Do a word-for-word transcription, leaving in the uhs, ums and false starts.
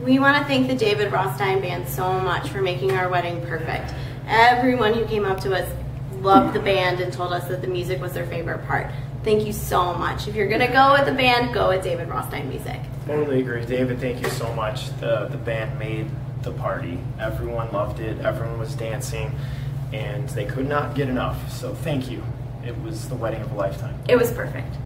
We want to thank the David Rothstein Band so much for making our wedding perfect. Everyone who came up to us loved the band and told us that the music was their favorite part. Thank you so much. If you're going to go with the band, go with David Rothstein Music. Totally agree. David, thank you so much. The, the band made the party. Everyone loved it. Everyone was dancing, and they could not get enough. So thank you. It was the wedding of a lifetime. It was perfect.